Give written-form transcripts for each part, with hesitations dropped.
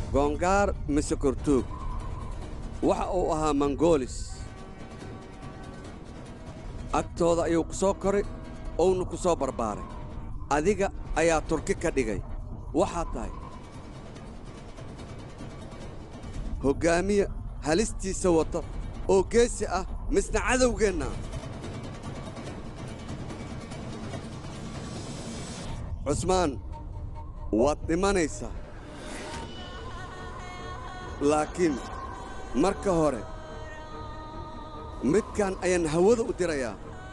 goongaar mise kortuug waxa uu ahaa mangolis agtooda ayuu ku soo koray ouna ku soo barbaaray adiga ayaa turki ka dhigay waxaad tahay hoggaamiye halistiisa wata oo geesi ah misna cadowgeenna cusmaan waad dhimanaysaa laakiin marka hore midkan ayaan hawada u dirayaa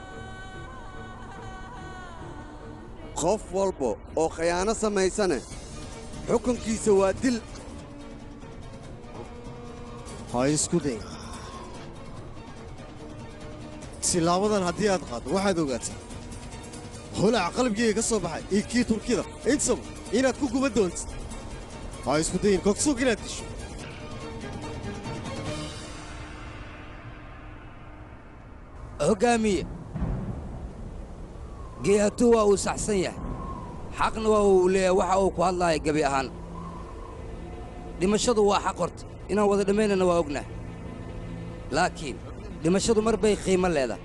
qof walba oo khayaano samaysane xukunkiisa waa dil ha isku day silaabadan haddii aad qaaddo waxaad ogaataa holaca qalbigayga ka soo baxay iyo kii turkida intaba inaad ku guban doontid ha isku dayin kogsug inaad disho hoggaamiye geeyatu waa uu saxsan yahay xaqna waa uu leeyahay waxa uu ku hadlaaya gebi ahaan dhimashadu waa xaq horta inaan wada dhammaynana waa ognahay laakiin dhimashadu mar bay qiimo leedahay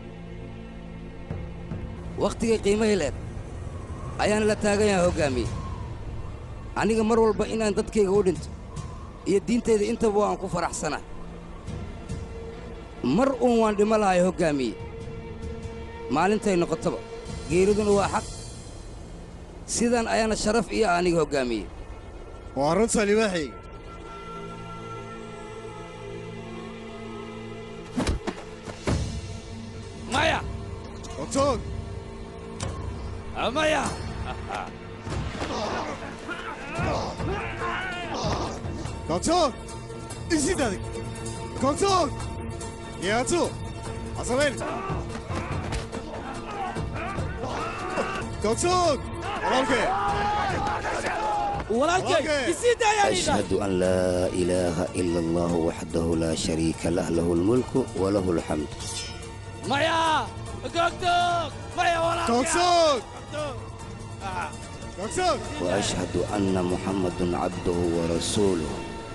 wakhtigay qiimahay leed ayaana la taagan yahay hoggaamiye aniga mar walba inaan dadkayga u dhinto iyo diintayda intaba waan ku faraxsanaa mar uun waan dhimo lahay hoggaamiye maalintay noqotaba geeriduna waa xaq sidan ayaana sharaf iyo aniga hoggaamiye waa runta libaaxayga maya ogtoog maya Koksoog isid adig Koksoog geeyatu hasameyn Koksoog walaalkay أشهد أن لا إله إلا الله وحده لا شريك له له الملك وله الحمد مايا كوكتوك مايا ولا كوكتوك كوكتوك وأشهد أن محمد عبده ورسوله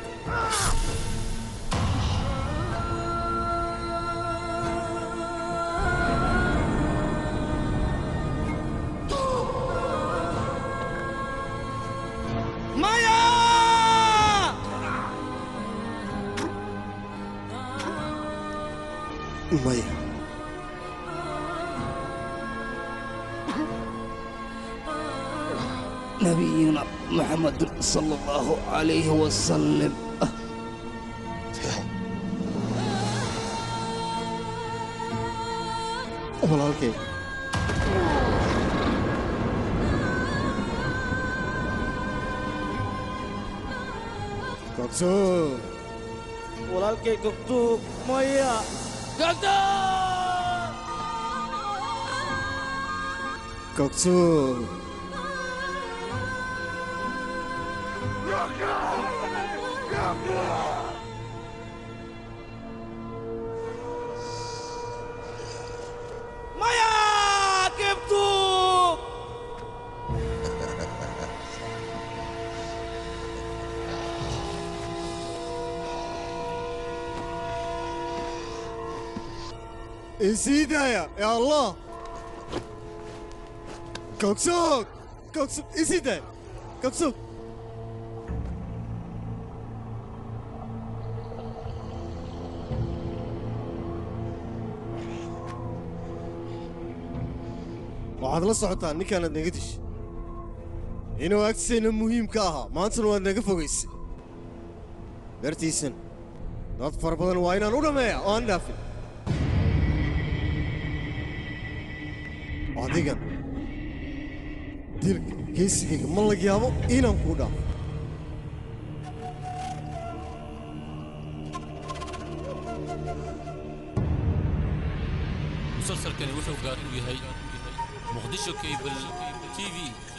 مايا نبينا محمد صلى الله عليه وسلم walaalkay Koksoog walaalkay Koksoog maya Koksoog maya Koksoog إزيدايا يا الله كوكسوك كوكسوك إزيدايا كوكسوك waxaad la socotaa ninkaanaad naga dishay inuu agtiisayna muhiim ka ahaa maantana waad naga fogaysay dartiisan dad fara badan waa inaan u dhammeeya oo aan dhaafin adigan dilka geesigayga ma laga yaabo inaan kuu dhaafo مسلسل كان وحو قاعد وياهي مقدشو كيبل تي في